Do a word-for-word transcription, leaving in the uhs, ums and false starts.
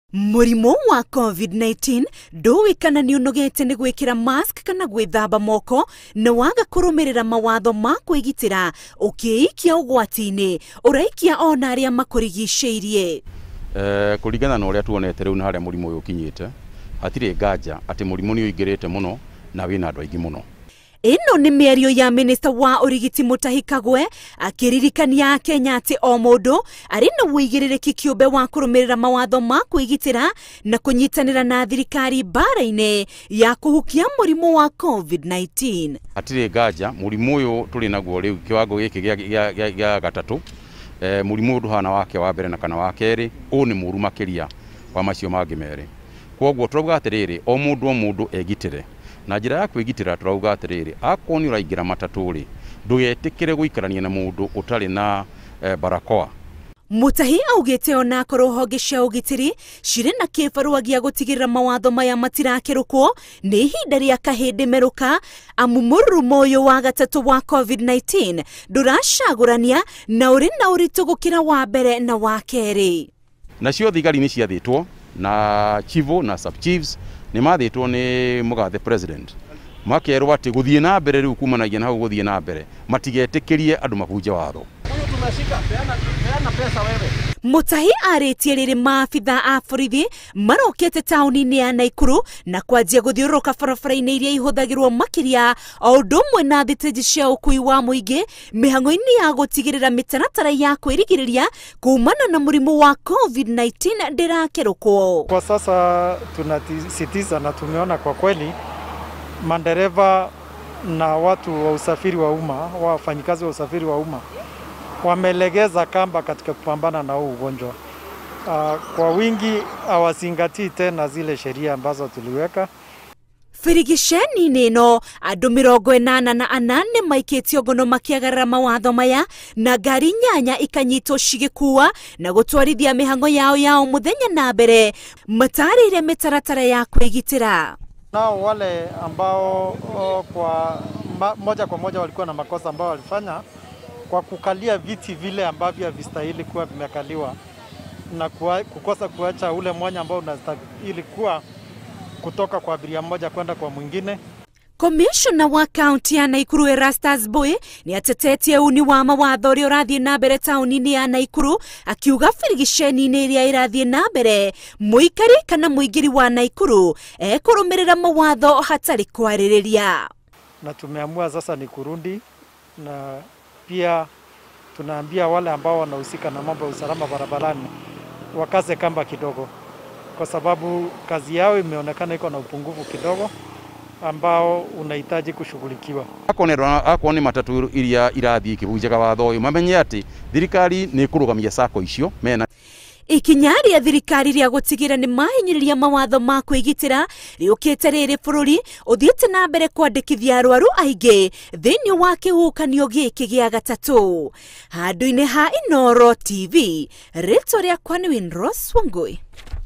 Mũrimũ wa COVID nineteen ndũĩ kana nĩũnogete nĩ gwĩkĩra mask kana gwĩthamba moko na waga kũrũmĩrĩra mawatho ma kwĩgitĩra ũkĩikia ũgwati-inĩ ũraikia ona arĩa makũrigicĩirie. Eh, kũringana na ũrĩa tuonete rĩu na harĩa mũrimũ ũyũ ũkinyĩte, hatirĩ nganja atĩ mũrimũ nĩ ũingĩrĩte mũno na wĩna andũ aingĩ mũno. Ĩno nĩ mĩario ya minista wa ũrigiti Mutahi Kagwe akĩririkania Kenya atĩ o mũndũ arĩ na wĩigĩrĩrĩki kĩũmbe wa kũrũmĩrĩra mawatho ma kwĩgitĩra na kũnyitanĩra na thirikari bara-inĩ ya kũhukia mũrimũ wa COVID nineteen. Hatirĩ nganja mũrimũ ũyũ tũrĩ naguo rĩu kĩwango gĩkĩ gĩa gatatũ, eh, mũrimũ ndũhana wake wa mbere na kana wa kerĩ, ũũ nĩ mũru makĩria wa macio mangĩ merĩ. Kwoguo tũrauga atĩrĩrĩ, o mũndũ o mũndũ egitĩre. Na njĩra ya kwĩgitĩra tũrauga atĩrĩrĩ, akorwo nĩ ũraingĩra matatũ-rĩ, ndũgetĩkĩre gũikarania na mũndũ ũtarĩ na eh, barakoa. Mutahi augĩte ona akorwo honge cia ũgitĩri cirĩ na kĩbarũa gĩa gũtigĩrĩra mawatho maya matirakĩrũkwo, nĩ ihinda rĩa kahĩndĩ merũka amu mũrimũ ũyũ wa gatatũ wa COVID nineteen ndũracagũrania na ũrĩ na ũritũ gũkĩra wa mbere na wa kerĩ. Nacio thigari nĩ ciathĩtwo na chivo na sub chiefs nĩ mathĩtwo nĩ mũgathe president, makerwo atĩ gũthiĩ na mbere rĩu kumanagia na hau gũthiĩ na mbere matigetĩkĩrie andũ mabunje watho. Mutahi arĩtie rĩrĩ maabitha a borithi marokete taũni-inĩ ya Nakuru na kwanjia gũthiũrũrũka barabara-inĩ iria ihũthagĩrwo makĩria o ũndũ ũmwe na thitĩnji cia ũkui wa mũingĩ mĩhang'o-inĩ ya gũtigĩrĩra mĩtaratara ya kwĩrigĩrĩria kumana na mũrimũ wa COVID nineteen ndĩrakĩrũkwo. Kwa sasa tunasisitiza na tumeona kwa kweli madereva na watu wa usafiri wa umma, wafanyikazi wa usafiri wa umma wamelegeza kamba katika kupambana na huu ugonjwa. Uh, kwa wingi hawazingatii tena zile sheria ambazo tuliweka. Firigiceni ĩno andũ mĩrongo ĩnana na anane maikĩtio ngono makĩagarara mawatho maya na ngari nyanya ikanyitwo cigĩkua na gũtwarithia mĩhang'o yao yao mũthenya na mbere matarĩire mĩtaratara ya kwĩgitĩra. Nao wale ambao o, kwa ma, moja kwa moja walikuwa na makosa ambao walifanya kwa kukalia viti vile ambavyo havistahili kuwa vimekaliwa na kuwa, kukosa kuacha ule mwanya ambao unastahili kuwa kutoka kwa abiria mmoja kwenda kwa mwingine. Commissioner wa kaunti ya Nakuru Erastus Boy nĩ atetetie uni wa mawatho ũrĩa ũrathiĩ na mbere taũni-inĩ ya Nakuru akiuga firigiceni-inĩ ĩrĩa ĩrathiĩ na mbere mũikari kana mũingĩri wa Nakuru ekũrũmĩrĩra mawatho hatarĩ kwarĩrĩria. Na tumeamua sasa ni kurundi na pia tunaambia wale ambao wanahusika na mambo ya usalama barabarani wakaze kamba kidogo, kwa sababu kazi yao imeonekana iko na upungufu kidogo ambao unahitaji kushughulikiwa. Akorwo nĩ matatũ iria irathiĩ ikĩhunjaga watho ũyũ, mamenye atĩ thirikari nĩ ĩkũrũgamia sako icio mena ikinya rĩa thirikari rĩa gũtigĩra nĩ mahinyĩrĩria mawatho ma kwĩgitĩra rĩũkĩte rĩrĩ bũrũri ũthiĩte na mbere kwandĩkithia arwaru aingĩ thĩinĩ wa kĩhuhũkanio gĩkĩ gĩa gatatũ. Handũ-inĩ ha Inooro T V, rĩtwa rĩakwa nĩ Winrose Wangui.